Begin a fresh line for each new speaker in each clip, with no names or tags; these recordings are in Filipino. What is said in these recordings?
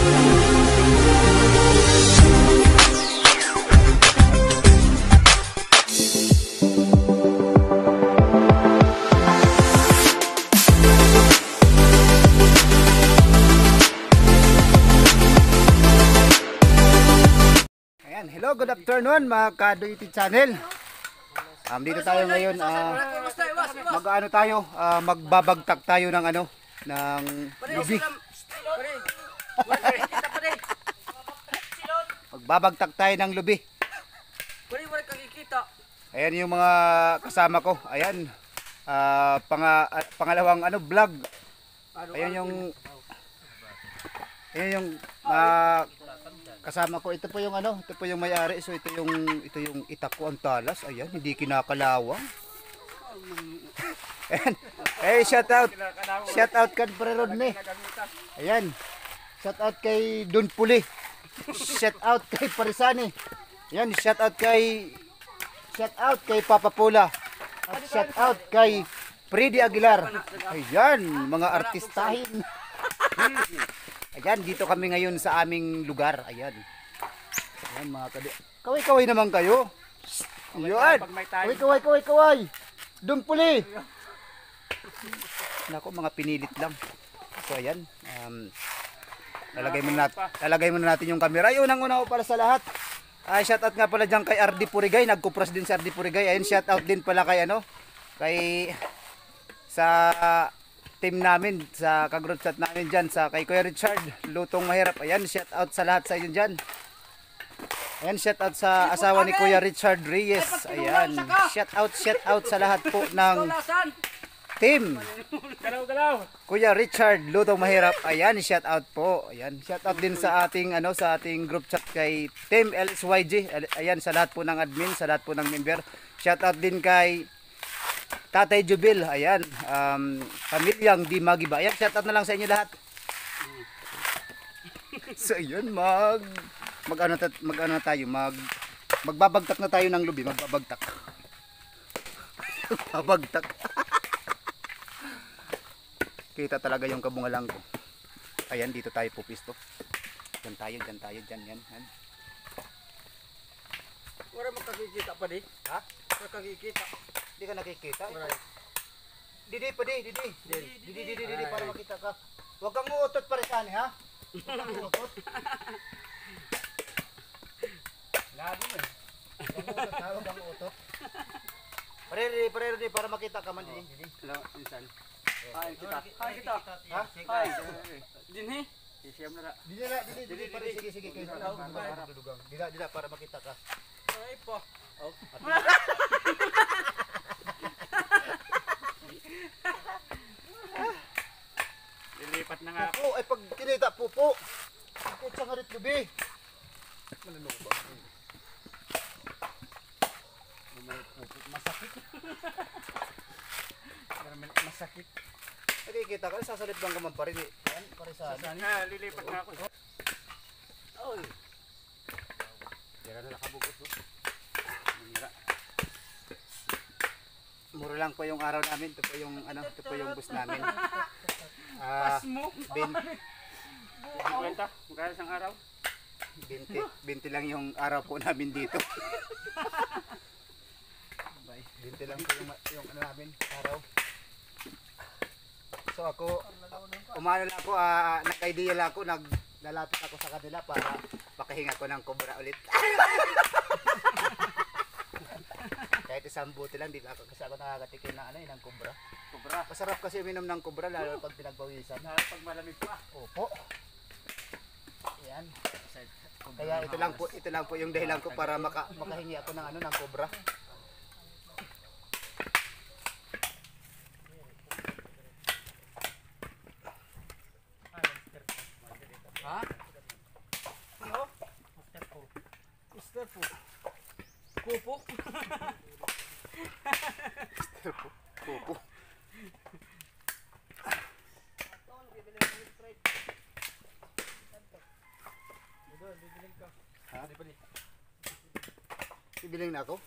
Hello, good afternoon mga Kado YouTube channel. Dito tayo ngayon, mag-ano tayo, magbabagtak tayo ng ano, ng lubi. Magbabagtak tayo ng lubi. Ayan yung mga kasama ko. Ayan, pangalawang ano vlog. Ayan yung kasama ko. Ito po yung ano, ito po yung may-ari. So ito yung itako ang talas. Ayan, hindi kinakalawang. Ayan. Eh, shout out. Shout out kay Pre Rodney. Ayan. Shout out kay Don Puli. Shout out kay Parisani. Ayan, shout out kay Papa Pula. At shout out kay Freddy Aguilar. Ayan, mga artistahin. Ayan, dito kami ngayon sa aming lugar. Ayan. Ayan mga kadi. Kaway-kaway naman kayo. Ayan. Kaway. Don Puli. Nako, mga pinilit lang. So ayan. Lalagay muna natin yung camera. Ay, unang-una ko pala sa lahat. Shout out nga pala dyan kay RD Purigay. Nagkupras din si RD Purigay. Ayan, shout out din pala kay ano. Sa team namin, sa ka-group chat namin dyan, kay Kuya Richard, Lutong Mahirap. Ayan, shout out sa lahat sa inyo dyan. Ayan, shout out sa asawa ni Kuya Richard Reyes. Ayan, shout out sa lahat po ng team Kuya Richard, Lutong Mahirap. Ayan, shout out po. Ayan, shout out din sa ating group chat kay Team LSYG. Ayan, sa lahat po ng admin, sa lahat po ng member. Shout out din kay Tatay Jubil, ayan, pamilyang Di Magiba. Ayan, shout out na lang sa inyo lahat. So, yun, magbabagtak na tayo ng lubi, magbabagtak. Babagtak. Kita talaga yung kabungalang ko. Ayan, dito tayo pupisto. Diyan tayo, yan.
Wala makakikita pa di?
Ha?
Makakikita.
Hindi ka nakikita? Didi, para makita ka. Huwag kang uutot pa rin saan, ha? Huwag kang uutot. Lagi mo eh. Huwag kang uutot. Pare, para makita ka man, Didi.
Hello, insan. Hi, kita.
Ha?
Hi. Dinhi? Siyam na.
Didi, pare, sige. Dida, para makita ka.
Ay po. Oh. Lilipat na nga.
Pupo, ay pag kinita, pupo. Ako sa ngarit lubi. Mananong ba?
Masakit.
Nakikita ka, sasalit lang ka man pa rin eh. Yan, parisaan.
Saan nga, lilipat na ako. Oy. Tira na nakabukos oh.
Mura lang po yung araw namin. Ito po yung bus namin.
Pas mo.
20.
Magkano isang araw?
20 lang yung araw po namin dito. 20 lang po yung ano namin, araw. So ako, umano lang ako, nag-idea lang ako, naglalapit ako sa kanila para makahinga ko ng cobra ulit. Kahit isang buti lang, kasi ako nakakatikin na ng cobra. Masarap kasi uminom ng cobra, lalo pag pinagpawisan.
Lalo pag malamig pa.
Opo. Ayan. Kaya ito lang po yung dahilan ko para makahingi ako ng cobra.
Ha? Ano? Mister Po. Kupo.
Pupo. Ha? Bibiling na ako?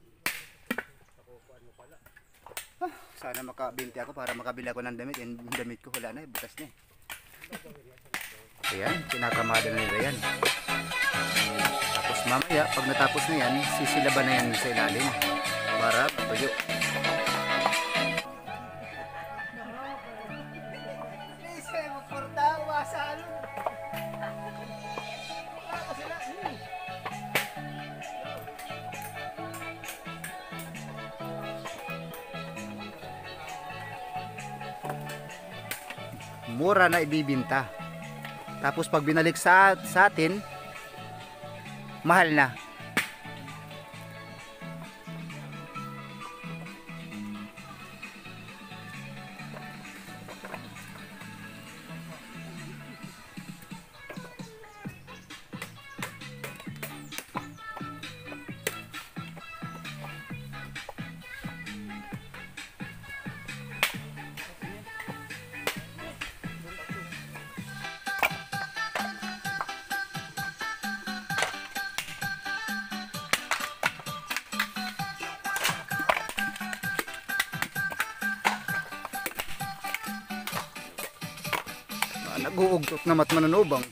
Sana maka-20 ako para makabili ako ng damit. Yung damit ko wala na, butas na eh. Ayan, kinakamada na nila yan. Tapos mamaya, pag natapos na yan, sisilaban na yan sa ilalim para tuyo. Mura na ibibinta. Tapos pag binalik sa atin, mahal na. Nag-uugtot na mananubang.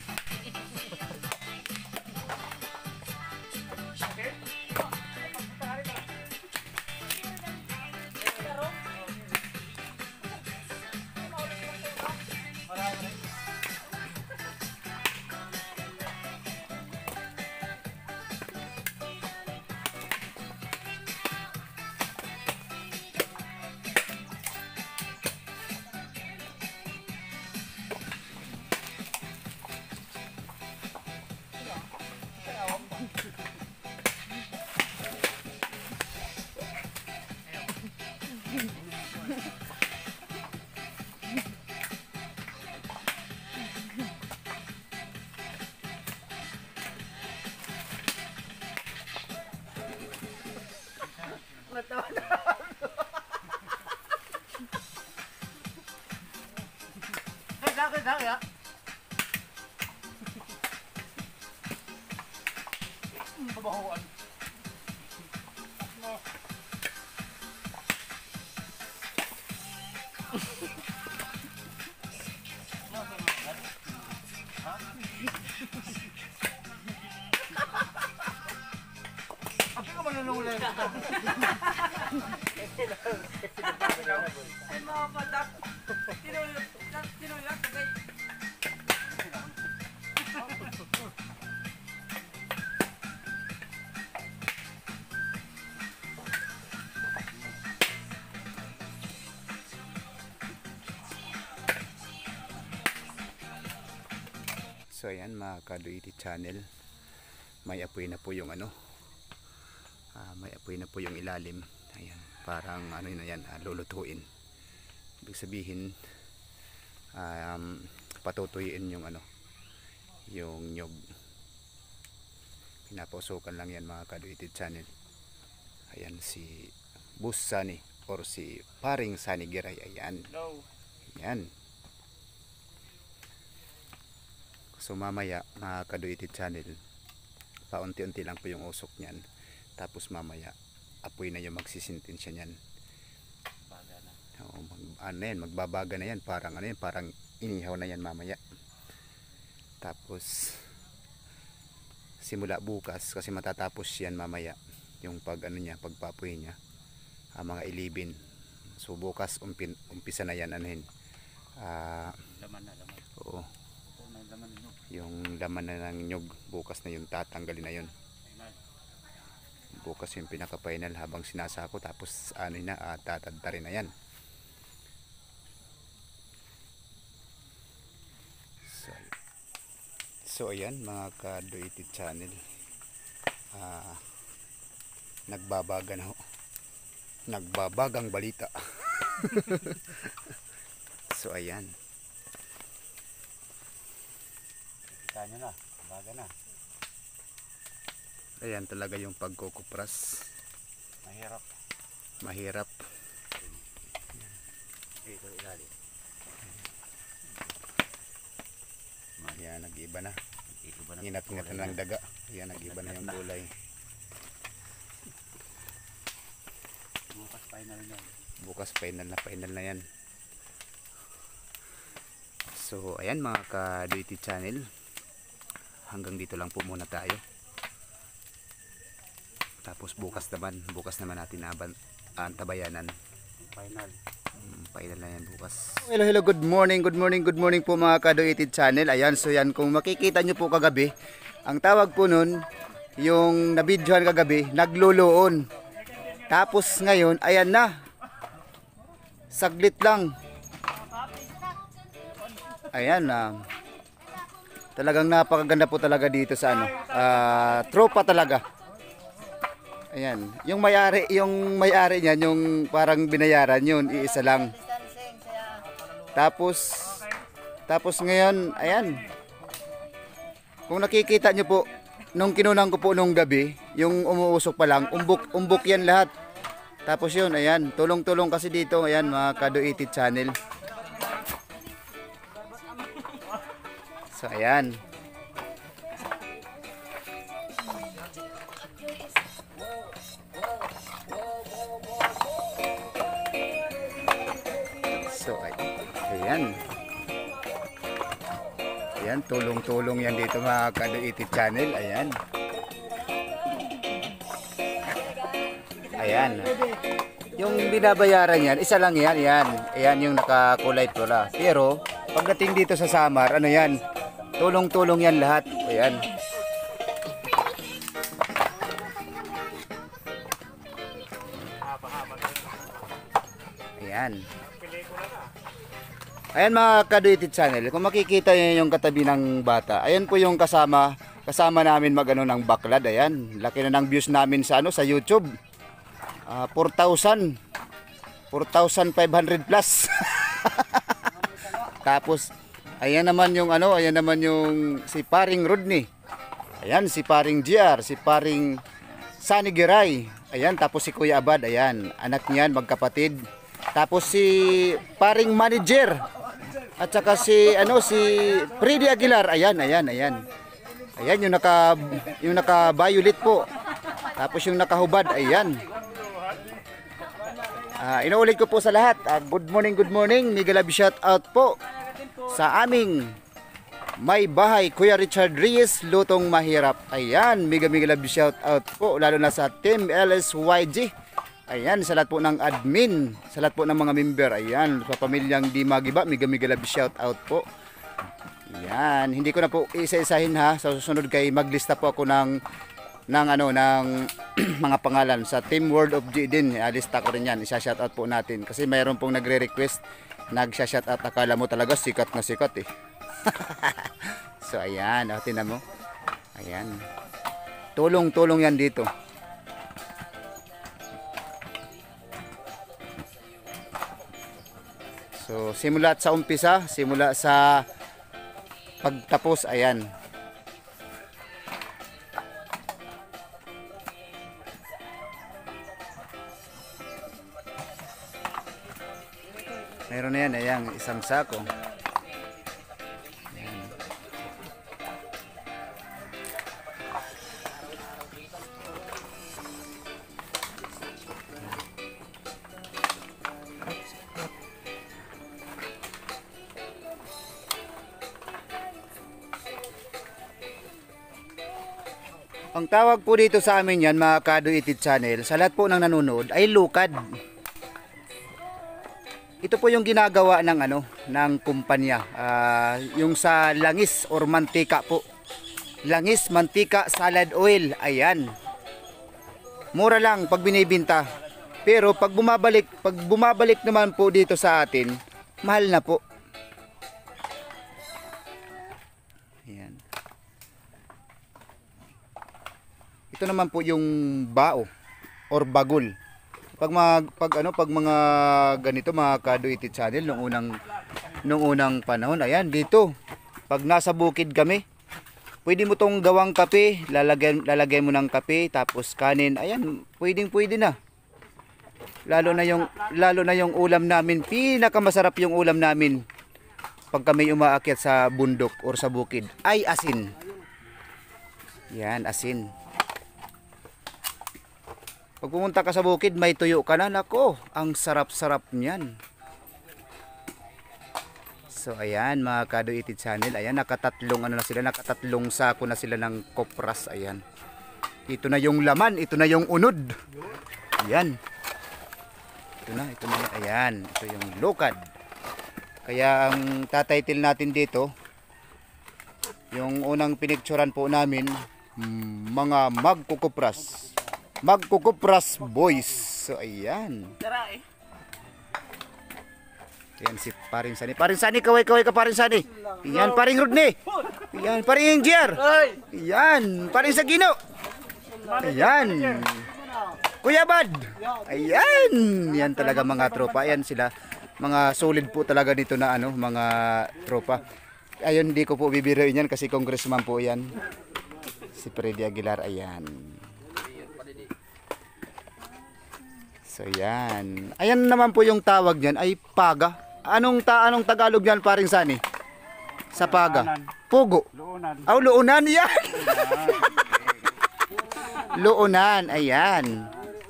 So ayan mga Kaduiti channel, may apoy na po yung may apoy na po yung ilalim. Ayan, parang ano na yan, lulutuin. Ibig sabihin patutuyin yung yung nyog. Pinapausukan lang yan mga Kaduiti channel. Ayan si Boss Sunny or si Paring Sunny Giray. Ayan. Ayan. So mamaya mga Kaduiti channel, paunti-unti lang po yung usok niyan. Tapos mamaya apoy na yung magsisintensya niyan. Magbabaga na yan, parang parang inihaw na yan mamaya. Tapos simula bukas, kasi matatapos yan mamaya yung pagpapoy niya, mga 11. So bukas umpisa na yan laman. Oo. Yung laman na ng nyog, bukas na yung tatanggalin na yun. Bukas yung pinaka final habang sinasako, tapos tatadtarin na yan. So ayan mga Kaduiti channel, nagbabaga na ho. Nagbabagang balita. So ayan.
Kita nyo na, baga na.
Ayan talaga yung pagkukupras.
Mahirap.
Mahirap.
Dito ilalim.
Ayan, nag-iba na.
Nag-iba na.
Ingat-ingat na ng daga. Ayan, nag-iba na yung kulay.
Bukas final na.
Bukas final na yan. So ayan mga ka-Duity Channel, hanggang dito lang po muna tayo. Tapos bukas naman natin antabayanan.
Final.
Final na yan bukas. Hello, good morning po mga ka-Duity Channel. Ayan, so yan, kung makikita nyo po kagabi, ang tawag po nun, yung nabidyohan kagabi, nagluluon. Tapos ngayon, ayan na, saglit lang. Ayan, talagang napakaganda po talaga dito sa ano, tropa talaga. Ayan, yung may-ari niyan, yung parang binayaran yun, iisa lang. Tapos ngayon, ayan. Kung nakikita nyo po, nung kinunan ko po nung gabi, yung umuusok pa lang, umbok yan lahat. Tapos yun, ayan, tulong-tulong kasi dito, ayan mga ka-Duity Channel. So ayan. So ayan. Ayan, tulong-tulong yan dito mga ka-Duity Channel. Ayan. Ayan. Yung binabayaran yan, isa lang yan. Ayan. Ayan yung nakakulay pula. Pero pagdating dito sa Samar, ano yan? Tulong-tulong yan lahat. Ayan. Ayan. Ayan mga ka-Duity Channel, kung makikita niyo yung katabi ng bata, ayan po yung kasama namin magano ng baklad. Ayan, laki na ng views namin sa ano, sa YouTube. 4,500 plus. Tapos ayan naman yung ano, ayan naman yung si Paring Rodney. Ayan si Paring GR, si Paring Sunny Giray. Ayan, tapos si Kuya Abad, ayan, anak niyan magkapatid. Tapos si Paring Manager. At saka si Freddy Aguilar. Ayan. Ayan yung naka-violet po. Tapos yung nakahubad, ayan. Inuulit ko po sa lahat. Good morning. Mega love shout out po sa aming may bahay, Kuya Richard Reyes, Lutong Mahirap. Ayan, mega love shout out po lalo na sa Team LSYG. Ayan, sa lahat po ng admin, sa lahat po ng mga member. Ayan, sa pamilyang Di Magiba, mega love shout out po. Ayan, hindi ko na po isa-isahin ha. Sa susunod kay maglista po ako ng mga pangalan sa Team World of G din. Lista ko rin yan, isa-shout out po natin. Kasi mayroon pong nagre-request, nag-shout out. Akala mo talaga sikat na sikat eh. So ayan, tingnan mo. Ayan. Tulong-tulong yan dito. So, simula sa umpisa, simula sa pagtapos, ayan. Meron na yan, ayan, isang sako. Ayan. Ang tawag po dito sa amin yan mga ka-Duity Channel, sa lahat po ng nanonood ay lukad. Ito po yung ginagawa ng kumpanya, yung sa langis or mantika po. Langis, mantika, salad oil, ayan. Mura lang pag binibenta. Pero pag bumabalik naman po dito sa atin, mahal na po. Ayan. Ito naman po yung bao or bagul. Pag mga ganito mga ka-Duity Channel nung unang panahon, ayan dito. Pag nasa bukid kami, pwede mo tong gawang kape, lalagay mo ng kape tapos kanin. Ayan, pwede na. Lalo na yung ulam namin, pinakamasarap yung ulam namin pag kami umaakyat sa bundok or sa bukid ay asin. Yan, asin. Pag pumunta ka sa bukid, may tuyo ka na. Nako, ang sarap-sarap niyan. So ayan mga Kaduited Channel, ayan nakatatlong ano na sila, nakatatlong sako na sila ng kopras, ayan. Ito na yung laman, ito na yung unod. Ayan. Ito na, ayan, ito yung lukad. Kaya ang tatitle natin dito, yung unang pinicturan po namin, mga magkukupras. Magkukupras boys. So ayan.
Tara eh.
Ayan si Paring Sani. Paring Sani, kaway-kaway ka Paring Sani. Ayan, Paring Rodney. Ayan, Paring Ingier. Ayan, Paring Sagino. Ayan. Kuya Bad. Ayan. Yan talaga mga tropa. Ayan sila. Mga solid po talaga dito na ano, mga tropa. Ayun, hindi ko po bibiruin yan kasi congressman po yan. Si Freddy Aguilar, ayan. So yan. Ayan naman po yung tawag niyan ay paga. Anong Tagalog niyan Paring Sani? Sa paga. Pugo.
Luunan.
Aw, luunan yan. Luunan, ayan.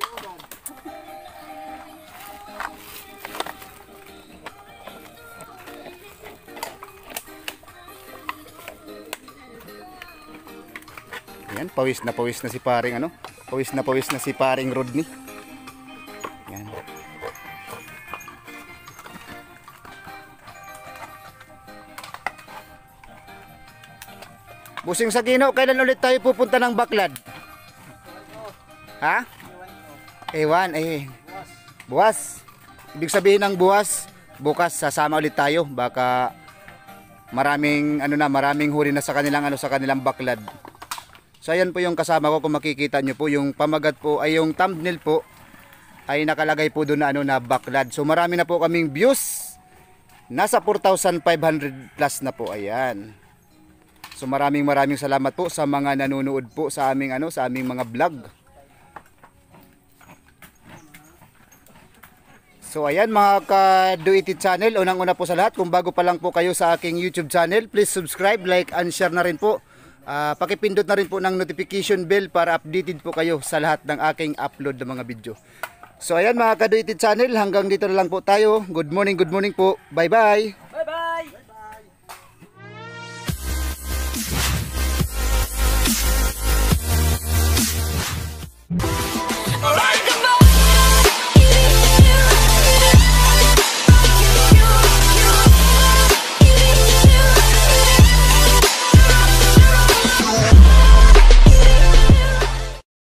Ayan, pawis na si Paring ano? Pawis na si Paring Rodney. Ayan. Busing Sagino, kailan ulit tayo pupunta ng Baklad? Ha? Ewan, buwas. Ibig sabihin ng buwas, bukas sasama ulit tayo. Baka maraming huli na sa kanilang Baklad. So ayan po yung kasama ko, kung makikita nyo po yung pamagat po ay yung thumbnail po ay nakalagay po doon na Baklad. So marami na po kaming views. Nasa 4,500 plus na po, ayan. So maraming salamat po sa mga nanonood po sa aming mga vlog. So ayan mga Kaduited Channel, unang-una po sa lahat, kung bago pa lang po kayo sa aking YouTube channel, please subscribe, like and share na rin po. Pakipindot na rin po ng notification bell para updated po kayo sa lahat ng aking upload ng mga video. So ayan mga Kaduited Channel, hanggang dito na lang po tayo. Good morning po. Bye bye.